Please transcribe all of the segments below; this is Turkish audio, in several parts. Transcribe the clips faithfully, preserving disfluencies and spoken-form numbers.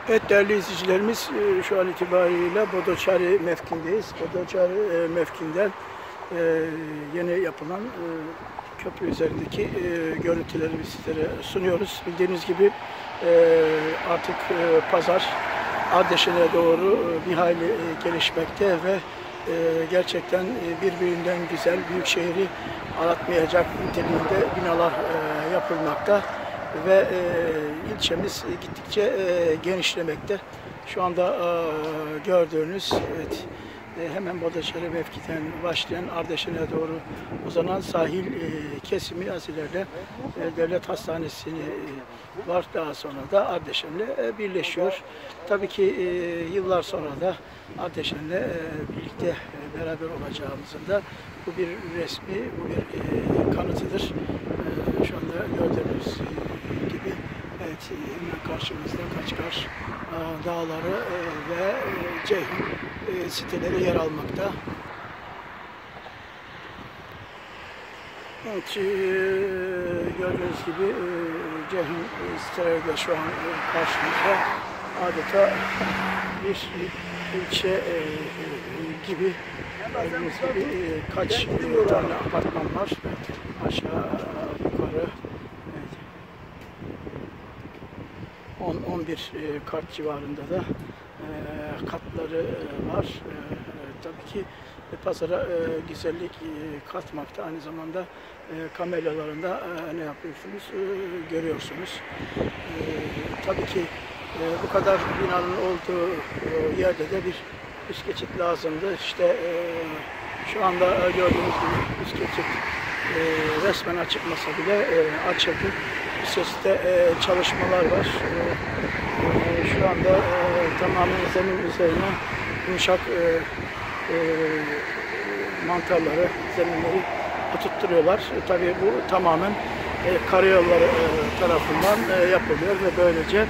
Evet değerli izleyicilerimiz, şu an itibariyle Bodoçari mevkindeyiz. Bodoçari mevkinden yeni yapılan köprü üzerindeki görüntüleri sizlere sunuyoruz. Bildiğiniz gibi artık pazar Ardeşen'e doğru bir hayli gelişmekte ve gerçekten birbirinden güzel, büyük şehri aratmayacak niteliğinde binalar yapılmakta. Ve e, ilçemiz gittikçe e, genişlemekte. Şu anda e, gördüğünüz evet, e, hemen Bodoçari mevkiden başlayan Ardeşen'e doğru uzanan sahil e, kesimi az ileride e, devlet hastanesi e, var. Daha sonra da Ardeşen'le e, birleşiyor. Tabii ki e, yıllar sonra da Ardeşen'le e, birlikte e, beraber olacağımızın da bu bir resmi, bu bir e, kanıtıdır. E, şu anda gördüğünüz gibi evet, hemen karşımızda Kaçkar Dağları ve Ceyhun siteleri yer almakta. Evet, gördüğünüz gibi Ceyhun siteleri de şu an karşımızda adeta bir ilçe gibi. Gördüğünüz gibi kaç tane apartman var aşağı yukarı on on bir kat civarında da katları var. Tabii ki pazara güzellik katmakta, aynı zamanda kameralarında ne yapıyorsunuz görüyorsunuz. Tabii ki bu kadar binanın olduğu yerde de bir üst geçit lazımdı. İşte şu anda gördüğünüz gibi üst geçit resmen açılmasa bile açıldı. Seste çalışmalar var. Şu anda tamamen zemin üzerine yumuşak mantarları, zeminleri oturtturuyorlar. Tabii bu tamamen karayolları tarafından yapılıyor ve böylece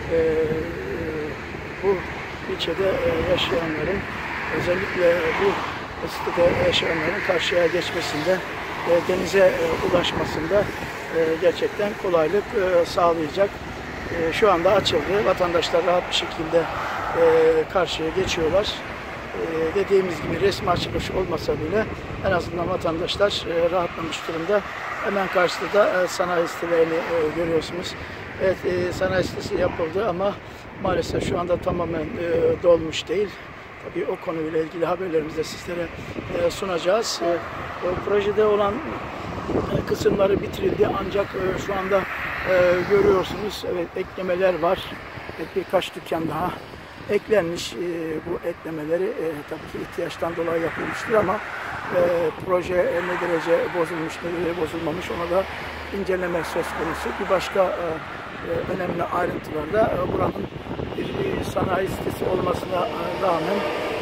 bu ilçede yaşayanların, özellikle bu sitede yaşayanların karşıya geçmesinde, denize ulaşmasında gerçekten kolaylık sağlayacak. Şu anda açıldı. Vatandaşlar rahat bir şekilde karşıya geçiyorlar. Dediğimiz gibi resmi açılış olmasa bile en azından vatandaşlar rahatlamış durumda. Hemen karşıda da sanayi sitelerini görüyorsunuz. Evet, sanayi sitesi yapıldı ama maalesef şu anda tamamen dolmuş değil. Tabii o konuyla ilgili haberlerimizi de sizlere sunacağız. O projede olan kısımları bitirildi ancak şu anda görüyorsunuz, evet, eklemeler var. Birkaç dükkan daha eklenmiş. Bu eklemeleri tabii ki ihtiyaçtan dolayı yapılmıştır ama proje ne derece bozulmuş, ne derece bozulmamış, ona da inceleme söz konusu. Bir başka önemli ayrıntılarda buranın bir sanayi sitesi olmasına rağmen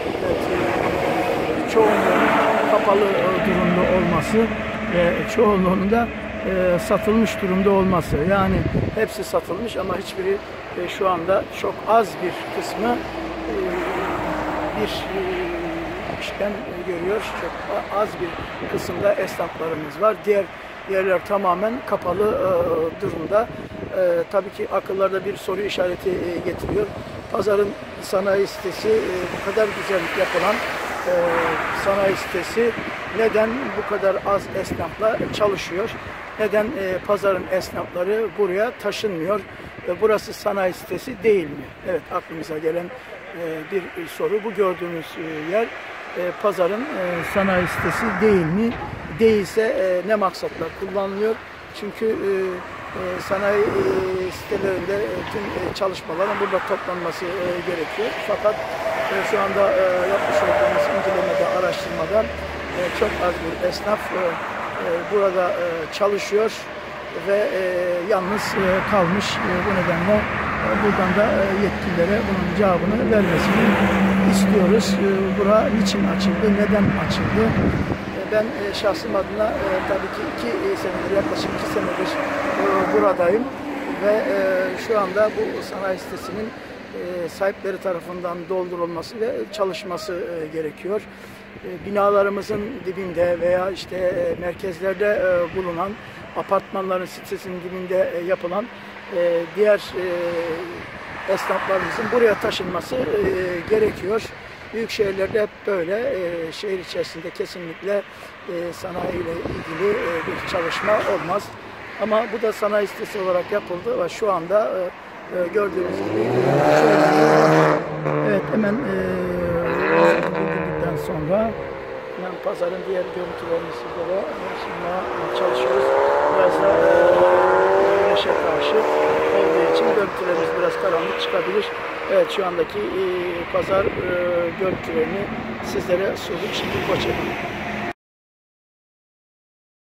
evet, çoğunluğunun kapalı durumda olması ve çoğunluğunun da e, satılmış durumda olması. Yani hepsi satılmış ama hiçbiri e, şu anda çok az bir kısmı e, bir e, işlem görüyor. Çok az bir kısımda esnaflarımız var. Diğer yerler tamamen kapalı e, durumda. E, tabii ki akıllarda bir soru işareti e, getiriyor. Pazarın sanayi sitesi, e, bu kadar güzel yapılan e, sanayi sitesi neden bu kadar az esnafla çalışıyor? Neden e, pazarın esnafları buraya taşınmıyor? E, burası sanayi sitesi değil mi? Evet, aklımıza gelen e, bir soru. Bu gördüğünüz e, yer e, pazarın e, sanayi sitesi değil mi? Değilse e, ne maksatla kullanılıyor? Çünkü e, e, sanayi e, sitelerinde e, tüm e, çalışmaların burada toplanması e, gerekiyor. Fakat e, şu anda e, yapmış olduğumuz incelemede, araştırmada e, çok az bir esnaf e, e, burada e, çalışıyor ve e, yalnız e, kalmış. E, bu nedenle e, buradan da e, yetkililere bunun cevabını vermesini istiyoruz. E, bura niçin açıldı, neden açıldı? E, ben e, şahsım adına e, tabii ki iki senedir, yaklaşık iki senedir e, buradayım ve e, şu anda bu sanayi sitesinin e, sahipleri tarafından doldurulması ve çalışması e, gerekiyor. E, binalarımızın dibinde veya işte e, merkezlerde e, bulunan apartmanların sitesinin dibinde e, yapılan e, diğer e, esnaflarımızın buraya taşınması e, gerekiyor. Büyük şehirlerde hep böyle, e, şehir içerisinde kesinlikle e, sanayi ile ilgili e, bir çalışma olmaz. Ama bu da sanayi sitesi olarak yapıldı ve şu anda e, e, gördüğünüz gibi e, şöyle, evet, hemen e, bildikten sonra hemen pazarın diğer görüntülerini sizlere sunmaya çalışıyoruz. Biraz da e, güneşe karşı olduğu için görüntülerimiz biraz karanlık çıkabilir. Evet, şu andaki e, pazar e, görüntülerini sizlere sunduk. Şimdi hoşçakalın.